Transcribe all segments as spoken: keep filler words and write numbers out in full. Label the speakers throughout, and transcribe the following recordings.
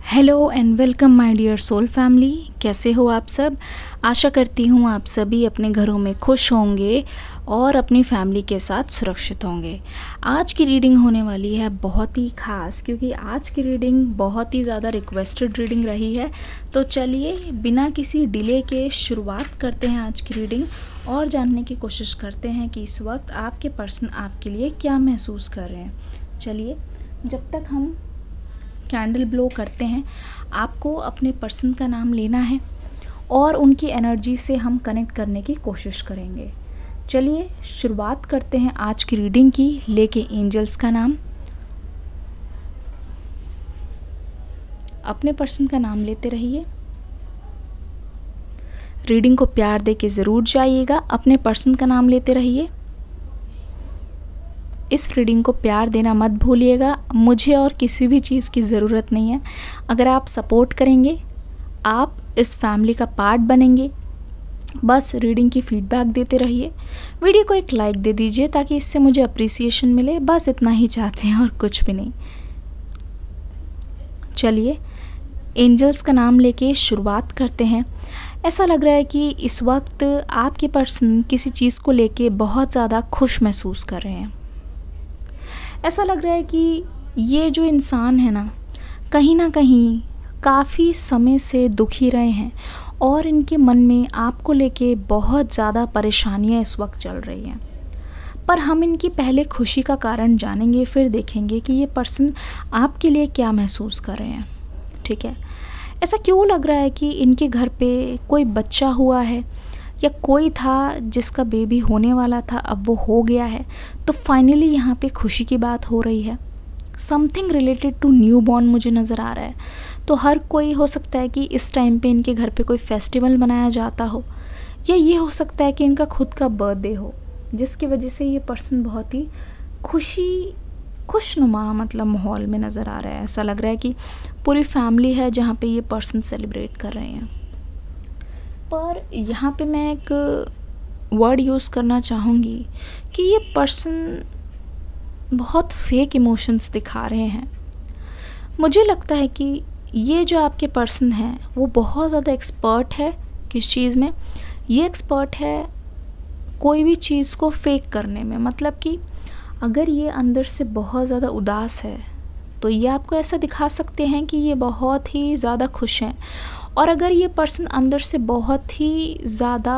Speaker 1: Hello and welcome my dear soul family. कैसे हो आप सब? आशा करती हूँ आप सभी अपने घरों में खुश होंगे और अपनी फैमिली के साथ सुरक्षित होंगे। आज की रीडिंग होने वाली है बहुत ही ख़ास, क्योंकि आज की रीडिंग बहुत ही ज़्यादा रिक्वेस्टेड रीडिंग रही है। तो चलिए बिना किसी डिले के शुरुआत करते हैं आज की रीडिंग और जानने की कोशिश करते हैं कि इस वक्त आपके पर्सन आपके लिए क्या महसूस कर रहे हैं। चलिए, जब तक हम कैंडल ब्लो करते हैं, आपको अपने पर्सन का नाम लेना है और उनकी एनर्जी से हम कनेक्ट करने की कोशिश करेंगे। चलिए शुरुआत करते हैं आज की रीडिंग की, लेके एंजल्स का नाम। अपने पर्सन का नाम लेते रहिए। रीडिंग को प्यार दे के ज़रूर जाइएगा। अपने पर्सन का नाम लेते रहिए। इस रीडिंग को प्यार देना मत भूलिएगा। मुझे और किसी भी चीज़ की ज़रूरत नहीं है। अगर आप सपोर्ट करेंगे, आप इस फैमिली का पार्ट बनेंगे। बस रीडिंग की फीडबैक देते रहिए। वीडियो को एक लाइक दे दीजिए ताकि इससे मुझे अप्रिसिएशन मिले। बस इतना ही चाहते हैं और कुछ भी नहीं। चलिए एंजल्स का नाम लेके शुरुआत करते हैं। ऐसा लग रहा है कि इस वक्त आपके पर्सन किसी चीज़ को लेके बहुत ज़्यादा खुश महसूस कर रहे हैं। ऐसा लग रहा है कि ये जो इंसान है ना, कहीं ना कहीं काफ़ी समय से दुखी रहे हैं और इनके मन में आपको लेके बहुत ज़्यादा परेशानियां इस वक्त चल रही हैं। पर हम इनकी पहले खुशी का कारण जानेंगे, फिर देखेंगे कि ये पर्सन आपके लिए क्या महसूस कर रहे हैं। ठीक है, ऐसा क्यों लग रहा है कि इनके घर पे कोई बच्चा हुआ है या कोई था जिसका बेबी होने वाला था, अब वो हो गया है, तो फाइनली यहाँ पे खुशी की बात हो रही है। Something related to new born मुझे नज़र आ रहा है। तो हर कोई हो सकता है कि इस टाइम पे इनके घर पे कोई फेस्टिवल मनाया जाता हो, या ये हो सकता है कि इनका खुद का बर्थडे हो, जिसकी वजह से ये पर्सन बहुत ही खुशी खुशनुमा मतलब माहौल में नज़र आ रहा है। ऐसा लग रहा है कि पूरी फैमिली है जहाँ पे ये पर्सन सेलिब्रेट कर रहे हैं। पर यहाँ पे मैं एक वर्ड यूज़ करना चाहूँगी कि ये पर्सन बहुत फेक इमोशंस दिखा रहे हैं। मुझे लगता है कि ये जो आपके पर्सन हैं वो बहुत ज़्यादा एक्सपर्ट है किस चीज़ में। ये एक्सपर्ट है कोई भी चीज़ को फेक करने में। मतलब कि अगर ये अंदर से बहुत ज़्यादा उदास है तो ये आपको ऐसा दिखा सकते हैं कि ये बहुत ही ज़्यादा खुश हैं, और अगर ये पर्सन अंदर से बहुत ही ज़्यादा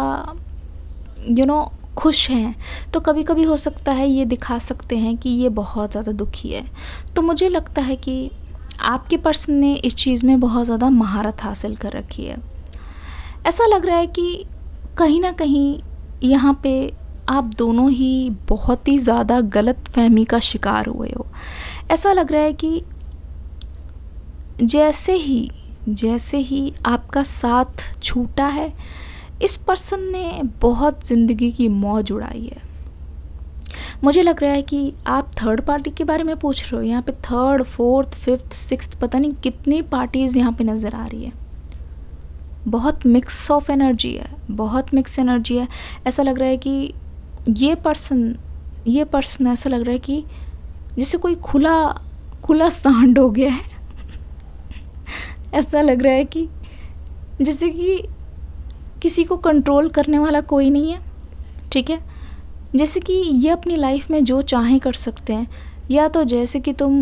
Speaker 1: यू नो खुश हैं तो कभी कभी हो सकता है ये दिखा सकते हैं कि ये बहुत ज़्यादा दुखी है। तो मुझे लगता है कि आपके पर्सन ने इस चीज़ में बहुत ज़्यादा महारत हासिल कर रखी है। ऐसा लग रहा है कि कहीं ना कहीं यहाँ पे आप दोनों ही बहुत ही ज़्यादा गलत फहमी का शिकार हुए हो। ऐसा लग रहा है कि जैसे ही जैसे ही आपका साथ छूटा है, इस पर्सन ने बहुत ज़िंदगी की मौज उड़ाई है। मुझे लग रहा है कि आप थर्ड पार्टी के बारे में पूछ रहे हो। यहाँ पे थर्ड, फोर्थ, फिफ्थ, सिक्स्थ, पता नहीं कितनी पार्टीज़ यहाँ पे नज़र आ रही है। बहुत मिक्स ऑफ एनर्जी है, बहुत मिक्स एनर्जी है। ऐसा लग रहा है कि ये पर्सन ये पर्सन ऐसा लग रहा है कि जैसे कोई खुला खुला सांड हो गया है। ऐसा लग रहा है कि जैसे कि किसी को कंट्रोल करने वाला कोई नहीं है। ठीक है, जैसे कि ये अपनी लाइफ में जो चाहे कर सकते हैं, या तो जैसे कि तुम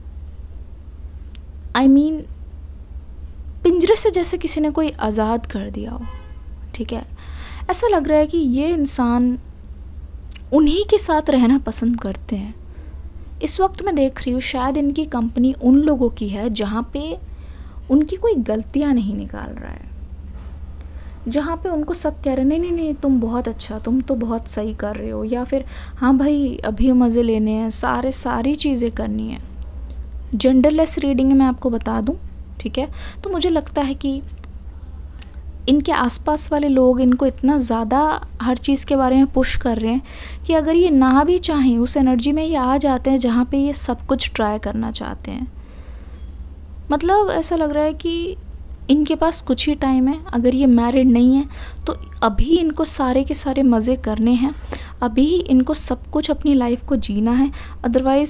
Speaker 1: आई I मीन mean, पिंजरे से जैसे किसी ने कोई आज़ाद कर दिया हो। ठीक है, ऐसा लग रहा है कि ये इंसान उन्हीं के साथ रहना पसंद करते हैं। इस वक्त मैं देख रही हूँ शायद इनकी कंपनी उन लोगों की है जहाँ पे उनकी कोई गलतियाँ नहीं निकाल रहा है, जहाँ पे उनको सब कह रहे हैं नहीं नहीं नहीं तुम बहुत अच्छा, तुम तो बहुत सही कर रहे हो, या फिर हाँ भाई अभी मज़े लेने हैं, सारे सारी चीज़ें करनी है। जेंडरलेस रीडिंग मैं आपको बता दूँ। ठीक है, तो मुझे लगता है कि इनके आसपास वाले लोग इनको इतना ज़्यादा हर चीज़ के बारे में पुश कर रहे हैं कि अगर ये ना भी चाहें उस एनर्जी में ये आ जाते हैं जहाँ पे ये सब कुछ ट्राई करना चाहते हैं। मतलब ऐसा लग रहा है कि इनके पास कुछ ही टाइम है। अगर ये मैरिड नहीं है तो अभी इनको सारे के सारे मज़े करने हैं, अभी इनको सब कुछ अपनी लाइफ को जीना है। अदरवाइज़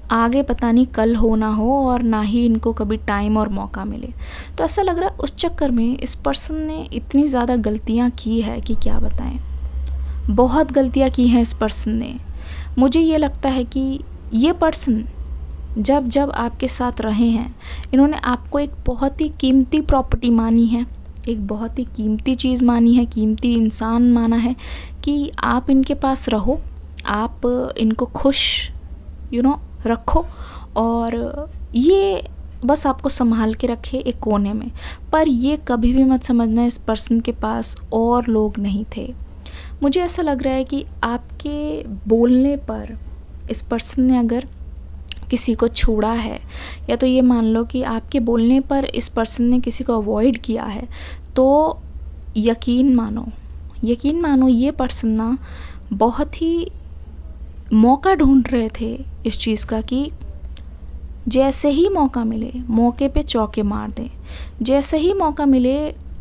Speaker 1: आगे पता नहीं कल हो ना हो, और ना ही इनको कभी टाइम और मौका मिले। तो ऐसा लग रहा है उस चक्कर में इस पर्सन ने इतनी ज़्यादा गलतियाँ की है कि क्या बताएं। बहुत गलतियाँ की हैं इस पर्सन ने। मुझे ये लगता है कि ये पर्सन जब जब आपके साथ रहे हैं, इन्होंने आपको एक बहुत ही कीमती प्रॉपर्टी मानी है, एक बहुत ही कीमती चीज़ मानी है, कीमती इंसान माना है कि आप इनके पास रहो, आप इनको खुश यू नो रखो, और ये बस आपको संभाल के रखे एक कोने में। पर ये कभी भी मत समझना इस पर्सन के पास और लोग नहीं थे। मुझे ऐसा लग रहा है कि आपके बोलने पर इस पर्सन ने अगर किसी को छोड़ा है, या तो ये मान लो कि आपके बोलने पर इस पर्सन ने किसी को अवॉइड किया है, तो यकीन मानो यकीन मानो ये पर्सन ना बहुत ही मौका ढूंढ रहे थे इस चीज़ का कि जैसे ही मौका मिले मौके पे चौके मार दें, जैसे ही मौका मिले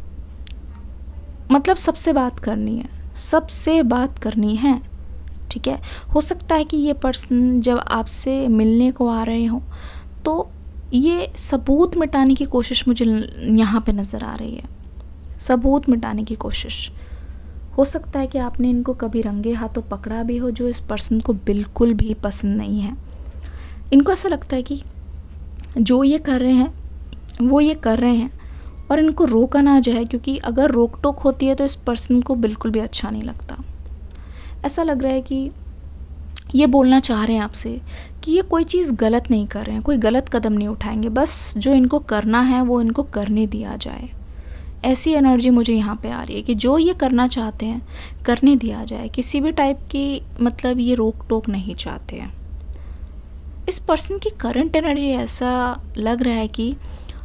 Speaker 1: मतलब सबसे बात करनी है, सबसे बात करनी है। ठीक है, हो सकता है कि ये पर्सन जब आपसे मिलने को आ रहे हो तो ये सबूत मिटाने की कोशिश मुझे यहाँ पे नज़र आ रही है, सबूत मिटाने की कोशिश। हो सकता है कि आपने इनको कभी रंगे हाथों पकड़ा भी हो, जो इस पर्सन को बिल्कुल भी पसंद नहीं है। इनको ऐसा लगता है कि जो ये कर रहे हैं वो ये कर रहे हैं और इनको रोका ना जाए, क्योंकि अगर रोक टोक होती है तो इस पर्सन को बिल्कुल भी अच्छा नहीं लगता। ऐसा लग रहा है कि ये बोलना चाह रहे हैं आपसे कि ये कोई चीज़ गलत नहीं कर रहे हैं, कोई गलत कदम नहीं उठाएंगे, बस जो इनको करना है वो इनको करने दिया जाए। ऐसी एनर्जी मुझे यहाँ पे आ रही है कि जो ये करना चाहते हैं करने दिया जाए, किसी भी टाइप की मतलब ये रोक टोक नहीं चाहते हैं। इस पर्सन की करंट एनर्जी ऐसा लग रहा है कि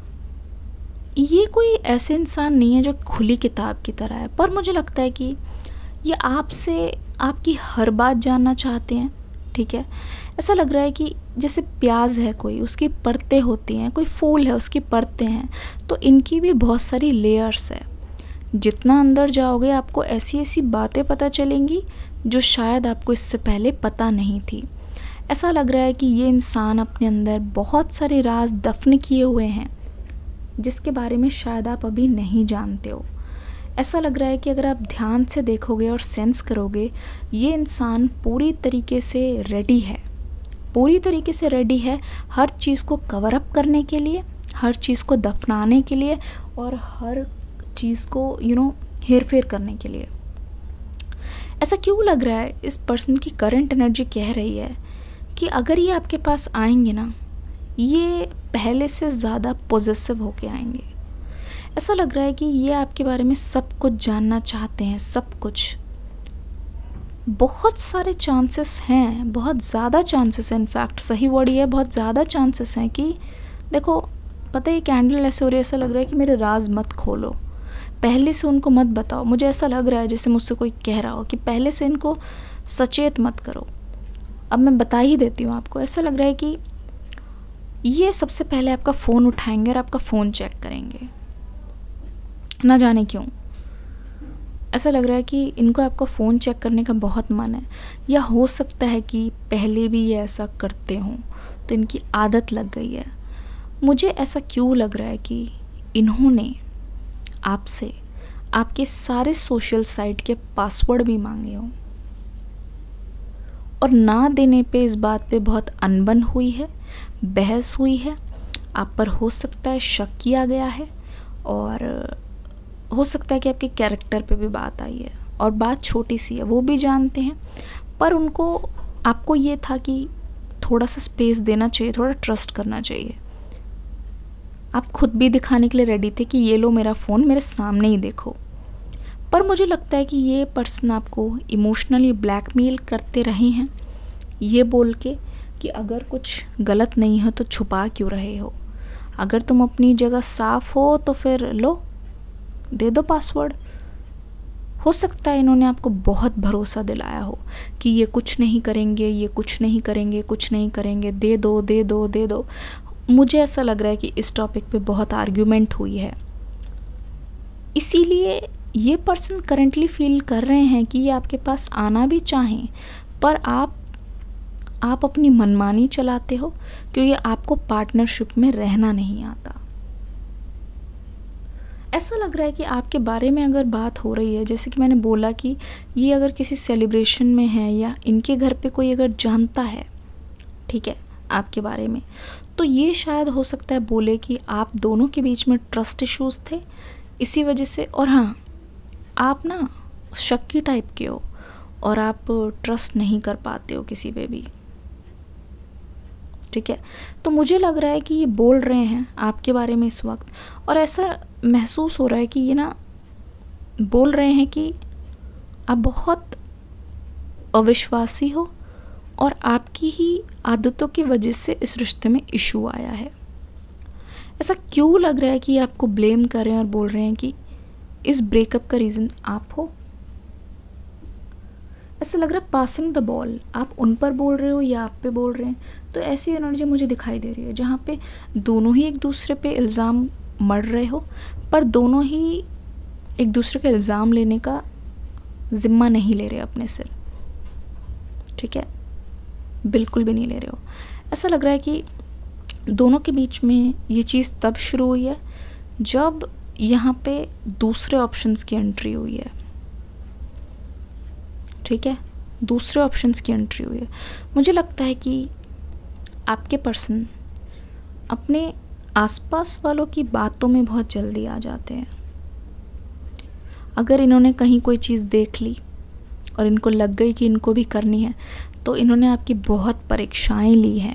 Speaker 1: ये कोई ऐसे इंसान नहीं है जो खुली किताब की तरह है, पर मुझे लगता है कि ये आपसे आपकी हर बात जानना चाहते हैं। ठीक है, ऐसा लग रहा है कि जैसे प्याज है कोई, उसकी परतें होती हैं, कोई फूल है उसकी परतें हैं, तो इनकी भी बहुत सारी लेयर्स है। जितना अंदर जाओगे आपको ऐसी ऐसी बातें पता चलेंगी जो शायद आपको इससे पहले पता नहीं थी। ऐसा लग रहा है कि ये इंसान अपने अंदर बहुत सारे राज दफन किए हुए हैं जिसके बारे में शायद आप अभी नहीं जानते हो। ऐसा लग रहा है कि अगर आप ध्यान से देखोगे और सेंस करोगे, ये इंसान पूरी तरीके से रेडी है, पूरी तरीके से रेडी है हर चीज़ को कवर अप करने के लिए, हर चीज़ को दफनाने के लिए और हर चीज़ को यू नो हेर फेर करने के लिए। ऐसा क्यों लग रहा है? इस पर्सन की करंट एनर्जी कह रही है कि अगर ये आपके पास आएंगे ना, ये पहले से ज़्यादा पॉजिटिव होके आएंगे। ऐसा लग रहा है कि ये आपके बारे में सब कुछ जानना चाहते हैं, सब कुछ। बहुत सारे चांसेस हैं, बहुत ज़्यादा चांसेस हैं, इनफैक्ट सही वर्ड ये है, बहुत ज़्यादा चांसेस हैं कि देखो पता है कैंडल ऐसे हो रही है, ऐसा लग रहा है कि मेरे राज मत खोलो, पहले से उनको मत बताओ। मुझे ऐसा लग रहा है जैसे मुझसे कोई कह रहा हो कि पहले से इनको सचेत मत करो। अब मैं बता ही देती हूँ आपको। ऐसा लग रहा है कि ये सबसे पहले आपका फ़ोन उठाएंगे और आपका फ़ोन चेक करेंगे, ना जाने क्यों। ऐसा लग रहा है कि इनको आपका फ़ोन चेक करने का बहुत मन है, या हो सकता है कि पहले भी ये ऐसा करते हों तो इनकी आदत लग गई है। मुझे ऐसा क्यों लग रहा है कि इन्होंने आपसे आपके सारे सोशल साइट के पासवर्ड भी मांगे हों और ना देने पे इस बात पे बहुत अनबन हुई है, बहस हुई है, आप पर हो सकता है शक किया गया है, और हो सकता है कि आपके कैरेक्टर पे भी बात आई है। और बात छोटी सी है, वो भी जानते हैं, पर उनको आपको ये था कि थोड़ा सा स्पेस देना चाहिए, थोड़ा ट्रस्ट करना चाहिए। आप खुद भी दिखाने के लिए रेडी थे कि ये लो मेरा फ़ोन, मेरे सामने ही देखो। पर मुझे लगता है कि ये पर्सन आपको इमोशनली ब्लैकमेल करते रहे हैं, ये बोल के कि अगर कुछ गलत नहीं हो तो छुपा क्यों रहे हो, अगर तुम अपनी जगह साफ़ हो तो फिर लो दे दो पासवर्ड। हो सकता है इन्होंने आपको बहुत भरोसा दिलाया हो कि ये कुछ नहीं करेंगे, ये कुछ नहीं करेंगे, कुछ नहीं करेंगे, दे दो दे दो दे दो। मुझे ऐसा लग रहा है कि इस टॉपिक पे बहुत आर्ग्यूमेंट हुई है, इसीलिए ये पर्सन करंटली फील कर रहे हैं कि ये आपके पास आना भी चाहें, पर आप आप अपनी मनमानी चलाते हो क्योंकि आपको पार्टनरशिप में रहना नहीं आता। ऐसा लग रहा है कि आपके बारे में अगर बात हो रही है, जैसे कि मैंने बोला कि ये अगर किसी सेलिब्रेशन में है या इनके घर पे कोई अगर जानता है, ठीक है, आपके बारे में, तो ये शायद हो सकता है बोले कि आप दोनों के बीच में ट्रस्ट इश्यूज़ थे इसी वजह से। और हाँ, आप ना शक्की टाइप के हो और आप ट्रस्ट नहीं कर पाते हो किसी पे भी, ठीक है। तो मुझे लग रहा है कि ये बोल रहे हैं आपके बारे में इस वक्त, और ऐसा महसूस हो रहा है कि ये ना बोल रहे हैं कि आप बहुत अविश्वासी हो और आपकी ही आदतों की वजह से इस रिश्ते में इशू आया है। ऐसा क्यों लग रहा है कि आपको ब्लेम कर रहे हैं और बोल रहे हैं कि इस ब्रेकअप का रीज़न आप हो। ऐसा लग रहा है पासिंग द बॉल, आप उन पर बोल रहे हो या आप पे बोल रहे हैं। तो ऐसी एनर्जी मुझे दिखाई दे रही है जहाँ पे दोनों ही एक दूसरे पे इल्ज़ाम मढ़ रहे हो, पर दोनों ही एक दूसरे का इल्ज़ाम लेने का ज़िम्मा नहीं ले रहे अपने सिर, ठीक है, बिल्कुल भी नहीं ले रहे हो। ऐसा लग रहा है कि दोनों के बीच में ये चीज़ तब शुरू हुई है जब यहाँ पे दूसरे ऑप्शंस की एंट्री हुई है, ठीक है, दूसरे ऑप्शंस की एंट्री हुई है। मुझे लगता है कि आपके पर्सन अपने आसपास वालों की बातों में बहुत जल्दी आ जाते हैं। अगर इन्होंने कहीं कोई चीज़ देख ली और इनको लग गई कि इनको भी करनी है, तो इन्होंने आपकी बहुत परीक्षाएं ली हैं,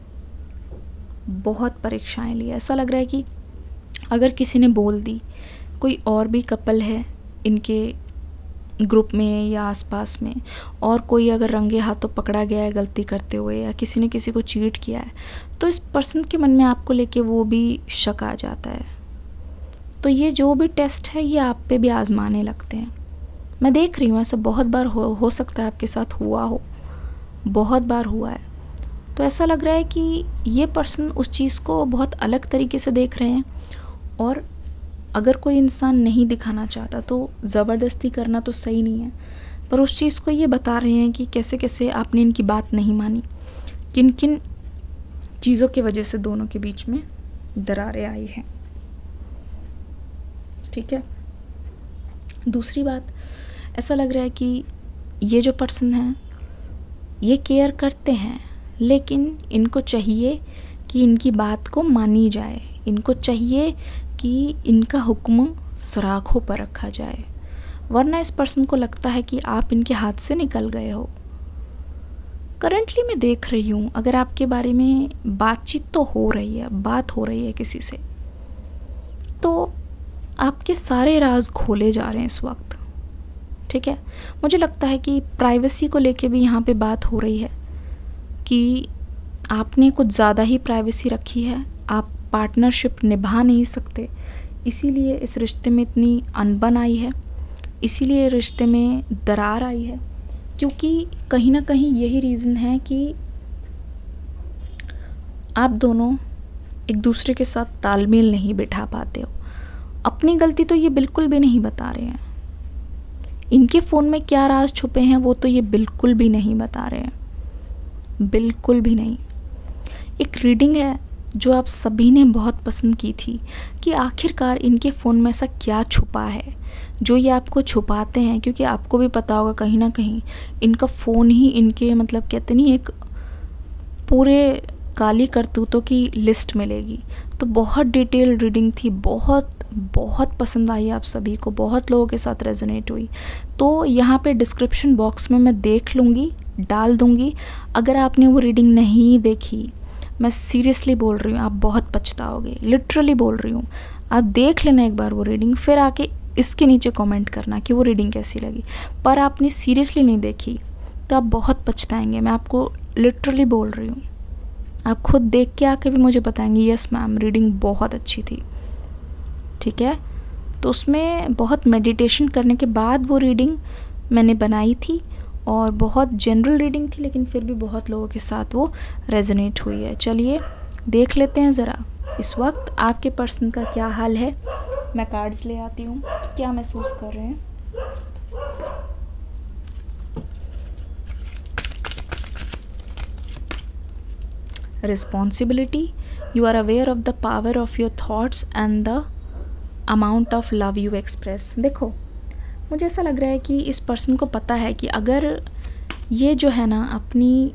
Speaker 1: बहुत परीक्षाएं ली। ऐसा लग रहा है कि अगर किसी ने बोल दी, कोई और भी कपल है इनके ग्रुप में या आसपास में, और कोई अगर रंगे हाथों पकड़ा गया है गलती करते हुए, या किसी ने किसी को चीट किया है, तो इस पर्सन के मन में आपको लेके वो भी शक आ जाता है। तो ये जो भी टेस्ट है ये आप पे भी आजमाने लगते हैं। मैं देख रही हूँ ऐसा बहुत बार हो हो सकता है आपके साथ हुआ हो, बहुत बार हुआ है। तो ऐसा लग रहा है कि ये पर्सन उस चीज़ को बहुत अलग तरीके से देख रहे हैं, और अगर कोई इंसान नहीं दिखाना चाहता तो ज़बरदस्ती करना तो सही नहीं है, पर उस चीज़ को ये बता रहे हैं कि कैसे कैसे आपने इनकी बात नहीं मानी, किन किन चीज़ों की वजह से दोनों के बीच में दरारें आई हैं, ठीक है। दूसरी बात, ऐसा लग रहा है कि ये जो पर्सन है ये केयर करते हैं, लेकिन इनको चाहिए कि इनकी बात को मानी जाए, इनको चाहिए कि इनका हुक्म सराखों पर रखा जाए, वरना इस पर्सन को लगता है कि आप इनके हाथ से निकल गए हो। करंटली मैं देख रही हूँ अगर आपके बारे में बातचीत तो हो रही है, बात हो रही है किसी से, तो आपके सारे राज खोले जा रहे हैं इस वक्त, ठीक है। मुझे लगता है कि प्राइवेसी को लेके भी यहाँ पे बात हो रही है कि आपने कुछ ज़्यादा ही प्राइवेसी रखी है, आप पार्टनरशिप निभा नहीं सकते, इसीलिए इस रिश्ते में इतनी अनबन आई है, इसीलिए रिश्ते में दरार आई है, क्योंकि कहीं ना कहीं यही रीज़न है कि आप दोनों एक दूसरे के साथ तालमेल नहीं बिठा पाते हो। अपनी गलती तो ये बिल्कुल भी नहीं बता रहे हैं, इनके फ़ोन में क्या राज छुपे हैं वो तो ये बिल्कुल भी नहीं बता रहे हैं, बिल्कुल भी नहीं। एक रीडिंग है जो आप सभी ने बहुत पसंद की थी कि आखिरकार इनके फ़ोन में ऐसा क्या छुपा है जो ये आपको छुपाते हैं, क्योंकि आपको भी पता होगा कहीं ना कहीं इनका फ़ोन ही इनके मतलब कहते नहीं एक पूरे काली करतूतों की लिस्ट मिलेगी। तो बहुत डिटेल रीडिंग थी, बहुत बहुत पसंद आई आप सभी को, बहुत लोगों के साथ रेजोनेट हुई। तो यहाँ पे डिस्क्रिप्शन बॉक्स में मैं देख लूँगी, डाल दूँगी। अगर आपने वो रीडिंग नहीं देखी, मैं सीरियसली बोल रही हूँ आप बहुत पछताओगे, लिटरली बोल रही हूँ। आप देख लेना एक बार वो रीडिंग, फिर आके इसके नीचे कमेंट करना कि वो रीडिंग कैसी लगी। पर आपने सीरियसली नहीं देखी तो आप बहुत पछताएंगे, मैं आपको लिटरली बोल रही हूँ। आप खुद देख के आके भी मुझे बताएंगे यस मैम रीडिंग बहुत अच्छी थी, ठीक है। तो उसमें बहुत मेडिटेशन करने के बाद वो रीडिंग मैंने बनाई थी, और बहुत जनरल रीडिंग थी, लेकिन फिर भी बहुत लोगों के साथ वो रेजोनेट हुई है। चलिए देख लेते हैं ज़रा इस वक्त आपके पर्सन का क्या हाल है। मैं कार्ड्स ले आती हूँ, क्या महसूस कर रहे हैं। Responsibility, you are aware of the power of your thoughts and the amount of love you express. देखो मुझे ऐसा लग रहा है कि इस पर्सन को पता है कि अगर ये जो है ना अपनी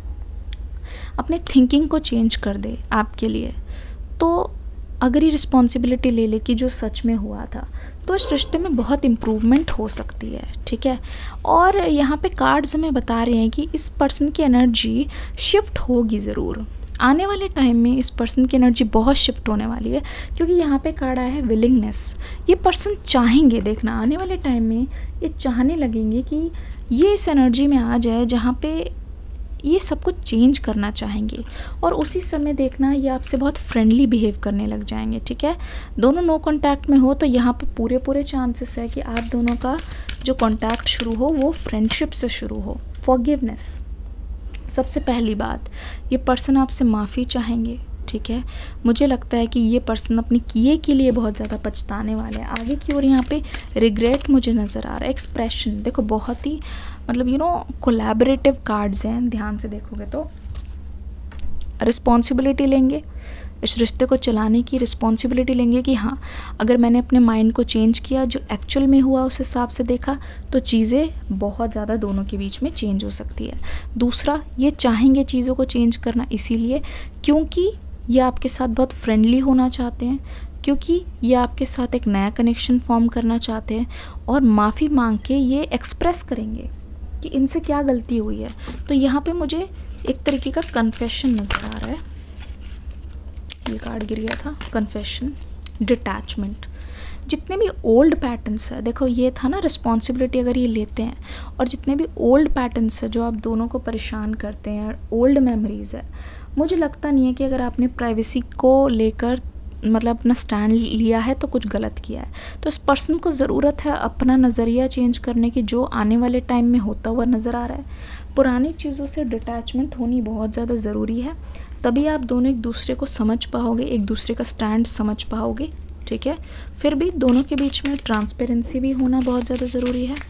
Speaker 1: अपने थिंकिंग को चेंज कर दे आपके लिए, तो अगर ये रिस्पॉन्सिबिलिटी ले ले कि जो सच में हुआ था, तो इस रिश्ते में बहुत इम्प्रूवमेंट हो सकती है। ठीक है, और यहाँ पे कार्ड्स हमें बता रहे हैं कि इस पर्सन की एनर्जी शिफ्ट होगी ज़रूर आने वाले टाइम में। इस पर्सन की एनर्जी बहुत शिफ्ट होने वाली है, क्योंकि यहाँ पे कार्ड आया है विलिंगनेस। ये पर्सन चाहेंगे, देखना आने वाले टाइम में ये चाहने लगेंगे कि ये इस एनर्जी में आ जाए जहाँ पे ये सब कुछ चेंज करना चाहेंगे, और उसी समय देखना ये आपसे बहुत फ्रेंडली बिहेव करने लग जाएंगे। ठीक है, दोनों नो कांटेक्ट में हो तो यहाँ पे पूरे पूरे चांसेस है कि आप दोनों का जो कांटेक्ट शुरू हो वो फ्रेंडशिप से शुरू हो। फॉरगिवनेस, सबसे पहली बात, ये पर्सन आपसे माफ़ी चाहेंगे। ठीक है, मुझे लगता है कि ये पर्सन अपने किए के लिए बहुत ज़्यादा पछताने वाले हैं आगे की ओर। यहाँ पे रिग्रेट मुझे नज़र आ रहा है। एक्सप्रेशन देखो बहुत ही मतलब यू नो कोलैबोरेटिव कार्ड्स हैं, ध्यान से देखोगे तो। रिस्पॉन्सिबिलिटी लेंगे, इस रिश्ते को चलाने की रिस्पॉन्सिबिलिटी लेंगे कि हाँ अगर मैंने अपने माइंड को चेंज किया, जो एक्चुअल में हुआ उस हिसाब से देखा, तो चीज़ें बहुत ज़्यादा दोनों के बीच में चेंज हो सकती है। दूसरा, ये चाहेंगे चीज़ों को चेंज करना इसीलिए क्योंकि ये आपके साथ बहुत फ्रेंडली होना चाहते हैं, क्योंकि ये आपके साथ एक नया कनेक्शन फॉर्म करना चाहते हैं, और माफ़ी मांग के ये एक्सप्रेस करेंगे कि इनसे क्या गलती हुई है। तो यहाँ पे मुझे एक तरीके का कन्फेशन नज़र आ रहा है। ये कार्ड गिर गया था, कन्फेशन, डिटैचमेंट। जितने भी ओल्ड पैटर्न्स है, देखो ये था ना रिस्पॉन्सिबिलिटी अगर ये लेते हैं, और जितने भी ओल्ड पैटर्न्स है जो आप दोनों को परेशान करते हैं, ओल्ड मेमोरीज़ है, मुझे लगता नहीं है कि अगर आपने प्राइवेसी को लेकर मतलब अपना स्टैंड लिया है तो कुछ गलत किया है। तो इस पर्सन को ज़रूरत है अपना नज़रिया चेंज करने की, जो आने वाले टाइम में होता हुआ नज़र आ रहा है। पुरानी चीज़ों से डिटैचमेंट होनी बहुत ज़्यादा ज़रूरी है, तभी आप दोनों एक दूसरे को समझ पाओगे, एक दूसरे का स्टैंड समझ पाओगे। ठीक है, फिर भी दोनों के बीच में ट्रांसपेरेंसी भी होना बहुत ज़्यादा ज़रूरी है।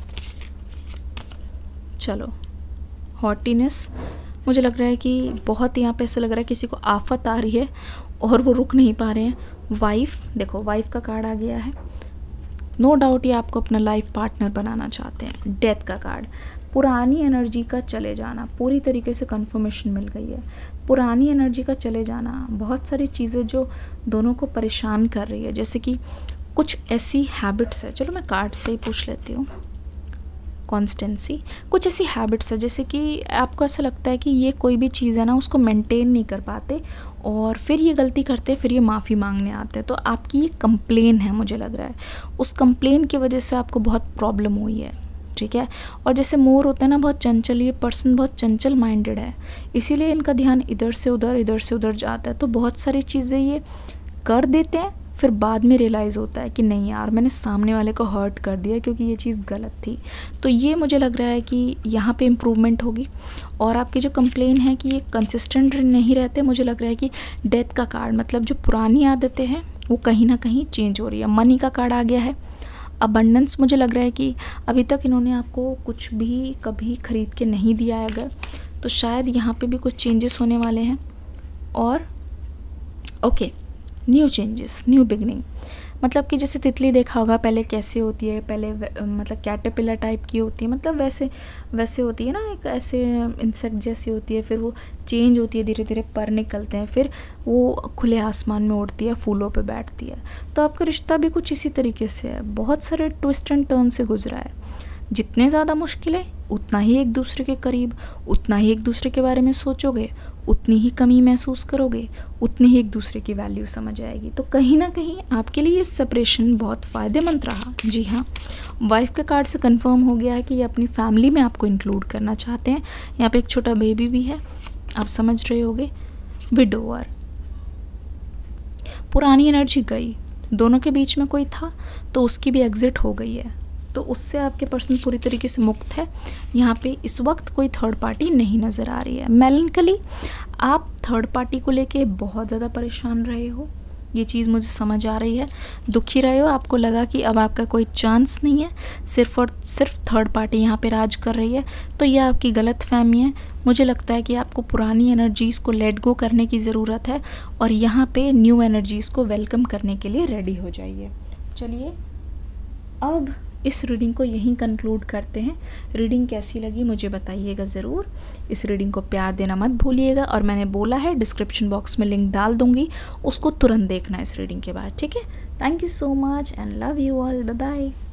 Speaker 1: चलो, हॉटीनेस, मुझे लग रहा है कि बहुत यहाँ पे ऐसा लग रहा है किसी को आफत आ रही है और वो रुक नहीं पा रहे हैं। वाइफ, देखो वाइफ का कार्ड आ गया है। नो डाउट ये आपको अपना लाइफ पार्टनर बनाना चाहते हैं। डेथ का कार्ड, पुरानी एनर्जी का चले जाना, पूरी तरीके से कंफर्मेशन मिल गई है। पुरानी एनर्जी का चले जाना, बहुत सारी चीज़ें जो दोनों को परेशान कर रही है, जैसे कि कुछ ऐसी हैबिट्स है, चलो मैं कार्ड से ही पूछ लेती हूँ। कॉन्स्टेंसी, कुछ ऐसी हैबिट्स है जैसे कि आपको ऐसा लगता है कि ये कोई भी चीज़ है ना उसको मेंटेन नहीं कर पाते, और फिर ये गलती करते, फिर ये माफ़ी मांगने आते हैं। तो आपकी ये कंप्लेन है, मुझे लग रहा है उस कंप्लेन की वजह से आपको बहुत प्रॉब्लम हुई है। ठीक है, और जैसे मोर होता है ना बहुत चंचल, ये पर्सन बहुत चंचल माइंडेड है, इसीलिए इनका ध्यान इधर से उधर इधर से उधर जाता है। तो बहुत सारी चीज़ें ये कर देते हैं, फिर बाद में रियलाइज़ होता है कि नहीं यार मैंने सामने वाले को हर्ट कर दिया क्योंकि ये चीज़ गलत थी। तो ये मुझे लग रहा है कि यहाँ पे इम्प्रूवमेंट होगी। और आपकी जो कंप्लेन है कि ये कंसिस्टेंट नहीं रहते, मुझे लग रहा है कि डेथ का कार्ड मतलब जो पुरानी आदतें हैं वो कहीं ना कहीं चेंज हो रही है। मनी का कार्ड आ गया है। अबंडेंस, मुझे लग रहा है कि अभी तक इन्होंने आपको कुछ भी कभी ख़रीद के नहीं दिया है अगर, तो शायद यहाँ पे भी कुछ चेंजेस होने वाले हैं। और okay, new changes, new beginning, मतलब कि जैसे तितली देखा होगा पहले कैसे होती है, पहले मतलब कैटरपिलर टाइप की होती है, मतलब वैसे वैसे होती है ना, एक ऐसे इंसेक्ट जैसी होती है, फिर वो चेंज होती है, धीरे धीरे पर निकलते हैं, फिर वो खुले आसमान में उड़ती है, फूलों पे बैठती है। तो आपका रिश्ता भी कुछ इसी तरीके से है, बहुत सारे ट्विस्ट एंड टर्न से गुजरा है। जितने ज़्यादा मुश्किलें, उतना ही एक दूसरे के करीब, उतना ही एक दूसरे के बारे में सोचोगे, उतनी ही कमी महसूस करोगे, उतनी ही एक दूसरे की वैल्यू समझ आएगी। तो कहीं ना कहीं आपके लिए ये सेपरेशन बहुत फ़ायदेमंद रहा। जी हाँ, वाइफ के कार्ड से कंफर्म हो गया है कि ये अपनी फैमिली में आपको इंक्लूड करना चाहते हैं। यहाँ पे एक छोटा बेबी भी है, आप समझ रहे होगे। विडोवर, पुरानी एनर्जी गई, दोनों के बीच में कोई था तो उसकी भी एग्जिट हो गई है, तो उससे आपके पर्सन पूरी तरीके से मुक्त है। यहाँ पे इस वक्त कोई थर्ड पार्टी नहीं नज़र आ रही है। मेलनकली, आप थर्ड पार्टी को लेके बहुत ज़्यादा परेशान रहे हो, ये चीज़ मुझे समझ आ रही है। दुखी रहे हो, आपको लगा कि अब आपका कोई चांस नहीं है, सिर्फ और सिर्फ थर्ड पार्टी यहाँ पे राज कर रही है। तो ये आपकी गलत फहमी है। मुझे लगता है कि आपको पुरानी एनर्जीज़ को लेट गो करने की ज़रूरत है और यहाँ पे न्यू एनर्जीज़ को वेलकम करने के लिए रेडी हो जाइए। चलिए अब इस रीडिंग को यहीं कंक्लूड करते हैं। रीडिंग कैसी लगी मुझे बताइएगा ज़रूर। इस रीडिंग को प्यार देना मत भूलिएगा और मैंने बोला है डिस्क्रिप्शन बॉक्स में लिंक डाल दूँगी, उसको तुरंत देखना इस रीडिंग के बाद, ठीक है। Thank you so much and love you all, bye bye.